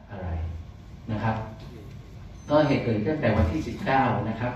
อะไรนะครับก็เหตุเกิดตั้งแต่วันที่19นะครับ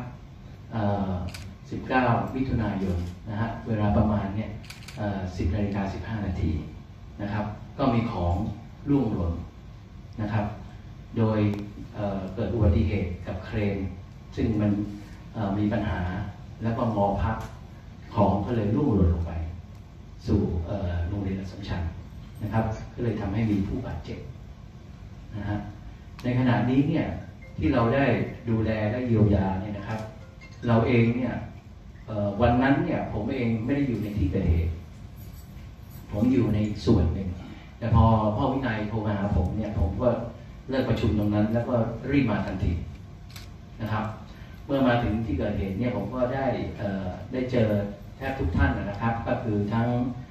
19 มิถุนายนนะฮะเวลาประมาณเนี่ย10:15 นาทีนะครับก็มีของร่วงหล่นนะครับโดยเกิดอุบัติเหตุกับเครนซึ่งมันมีปัญหาแล้วก็งอพับของก็เลยร่วงหล่นลงไปสู่โรงเรียนอัสสัมชัญนะครับก็เลยทำให้มีผู้บาดเจ็บนะฮะในขณะนี้เนี่ยที่เราได้ดูแลและเยียวยาเนี่ยนะครับเราเองเนี่ยวันนั้นเนี่ยผมเองไม่ได้อยู่ในที่เกิดเหตุผมอยู่ในส่วนหนึ่งแต่พอพ่อวินัยโทรมาหาผมเนี่ยผมก็เลิกประชุมตรงนั้นแล้วก็รีบมาทันทีนะครับเมื่อมาถึงที่เกิดเหตุเนี่ยผมก็ได้เจอแทบทุกท่านนะครับก็คือทั้ง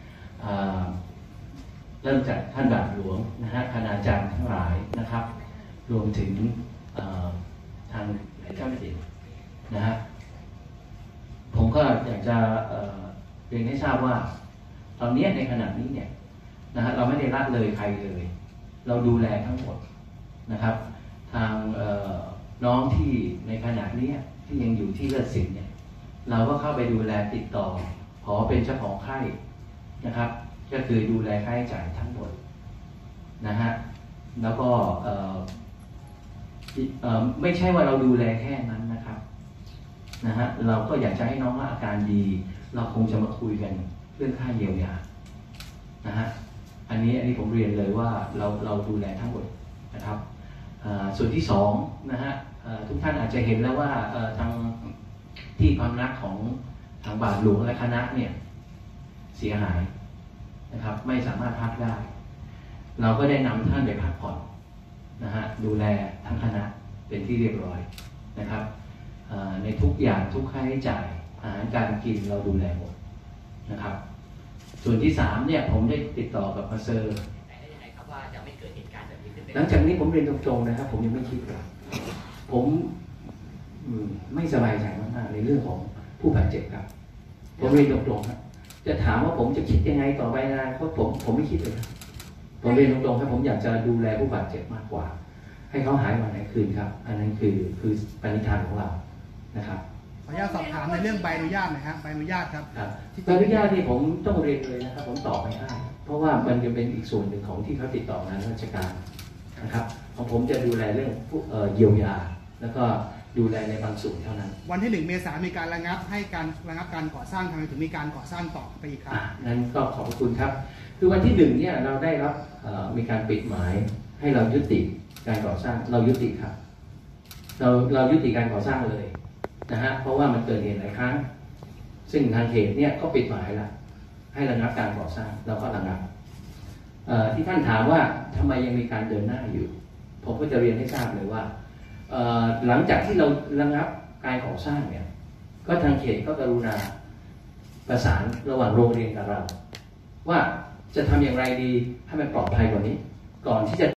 เริ่มจากท่านบาทหลวงนะฮะคณาจารย์ทั้งหลายนะครับรวมถึงทางเจ้าหน้าที่นะฮะผมก็อยากจะเรียนให้ทราบว่าตอนนี้ในขณะนี้เนี่ยนะฮะเราไม่ได้ละเลยใครเลยเราดูแลทั้งหมดนะครับทางน้องที่ในขณะนี้ที่ยังอยู่ที่เลือดสินเนี่ยเราก็เข้าไปดูแลติดต่อขอเป็นเจ้าของไข้นะครับก็คือดูแลค่าใช้จ่ายทั้งหมดนะฮะแล้วก็ไม่ใช่ว่าเราดูแลแค่นั้นนะครับนะฮะเราก็อยากจะให้น้องอาการดีเราคงจะมาคุยกันเรื่องค่าเยียวยานะฮะอันนี้ผมเรียนเลยว่าเราดูแลทั้งหมดนะครับส่วนที่สองนะฮะทุกท่านอาจจะเห็นแล้วว่าทางที่พำนักของทางบาทหลวงและคณะเนี่ยเสียหายนะครับไม่สามารถพักได้เราก็ได้นำท่านไปพักผ่อนนะฮะดูแลทั้งคณะเป็นที่เรียบร้อยนะครับในทุกอย่างทุกค่าใช้จ่ายอาหารการกินเราดูแลหมดนะครับส่วนที่3เนี่ยผมได้ติดต่อกับมาเซอร์ได้ยังไงครับว่าจะไม่เกิดเหตุการณ์แบบนี้ขึ้นหลังจากนี้ผมเรียนตรงๆนะครับผมยังไม่คิดเลยผมไม่สบายใจมากๆในเรื่องของผู้บาดเจ็บครับผมเรียนตรงๆครับจะถามว่าผมจะคิดยังไงต่อไปนะเพราะผมไม่คิดเลยครับผมเรียนตรงๆครับผมอยากจะดูแลผู้บาดเจ็บมากกว่าให้เขาหายวันไหนคืนครับอันนั้นคือปณิธานของเรานะครับขออนุญาตสอบถามในเรื่องใบอนุญาตหน่อยครับใบอนุญาตครับใบอนุญาตที่ผมต้องเรียนเลยนะครับผมตอบไม่ได้เพราะว่ามันจะเป็นอีกส่วนหนึ่งของที่เขาติดต่องานราชการนะครับของผมจะดูแลเรื่องเยียวยาแล้วก็ดูแลในบางส่วนเท่านั้นวันที่1 เมษายนมีการระงับการก่อสร้างทำไมถึงมีการก่อสร้างต่อไปอีกครับนั้นก็ขอบคุณครับคือวันที่1เนี่ยเราได้รับมีการปิดหมายให้เรายุติการก่อสร้างเรายุติครับเรายุติการก่อสร้างเลยนะฮะเพราะว่ามันเกิดเหตุหลายครั้งซึ่งทางเขตเนี่ยก็ปิดหมายละให้ระงับการก่อสร้างเราก็ระงับที่ท่านถามว่าทำไมยังมีการเดินหน้าอยู่ผมก็จะเรียนให้ทราบเลยว่าหลังจากที่เราระงับการก่อสร้างเนี่ยก็ทางเขตก็กรุณาประสานระหว่างโรงเรียนกับเราว่าจะทำอย่างไรดีให้มันปลอดภัยกว่านี้ก่อนที่จะ